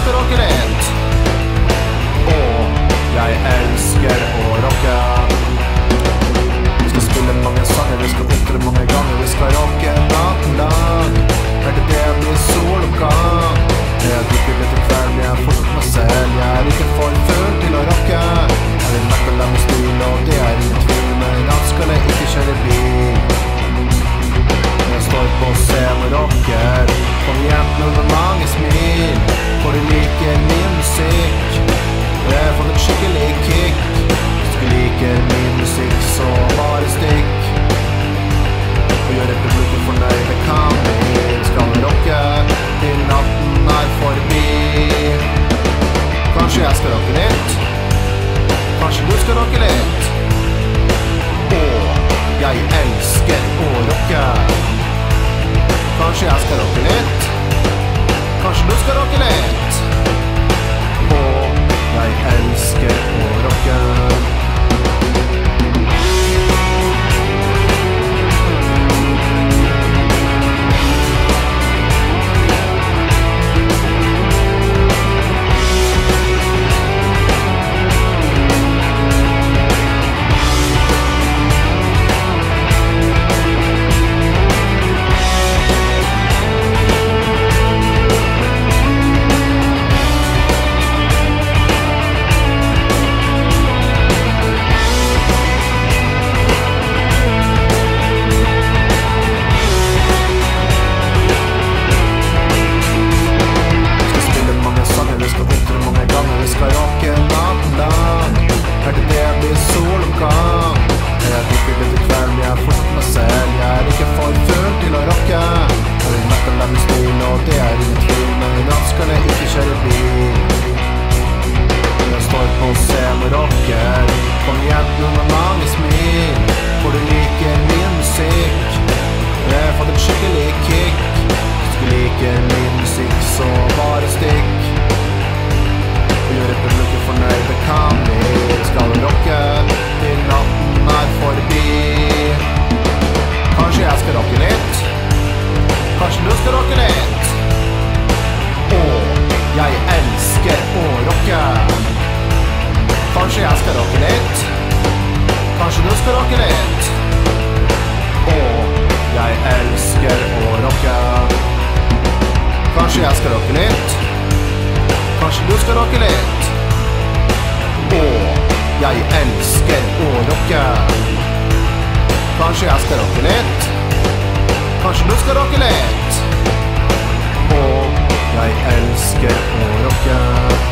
skal rocke litt. Jeg elsker å rocke. Vi skal spille mange sanger, vi skal opptre mange ganger. Vi skal rocke natten lang, helt til det blir sol og gang. Jeg drikker litt i kveld, jeg er fortsatt meg selv. Jeg er ikke for full til å rocke. Jeg vil metal med stil, og det er ingen tvil. Men i natt skal jeg ikke kjøre bil. Jeg står på scenen og rocker. Kom jentene med mange smil, for de liker min musikk. Jeg har fått et skikkelig kick. Hvis du liker min musikk, så bare stikk. Og gjør publikum fornøyd, det kan vi. Skal rocke til natten er forbi. Kanskje jeg skal rocke litt. Kanskje du skal rocke litt. Jeg elsker å rocke. Kanskje jeg skal rocke litt. Kanskje du skal rocke litt. Jeg elsker å rocke. Kom jentene med mange smil, for du liker min musikk. Jeg har fått et skikkelig kick. Hvis du liker min musikk, så bare stikk. Og gjør publikum fornøyd, det kan vi. Skal rocke til natten er forbi. Kanskje jeg skal rocke litt. Kanskje du skal rocke litt. Jeg elsker å rocke. Kanskje jeg skal rocke litt. Kanskje du skal rocke litt. Jeg elsker å rocke. Kanskje jeg skal rocke litt. Kanskje du skal rocke litt. Jeg elsker å rocke. Kanskje jeg skal rocke litt. Kanskje du skal rocke litt. Jeg elsker å rocke.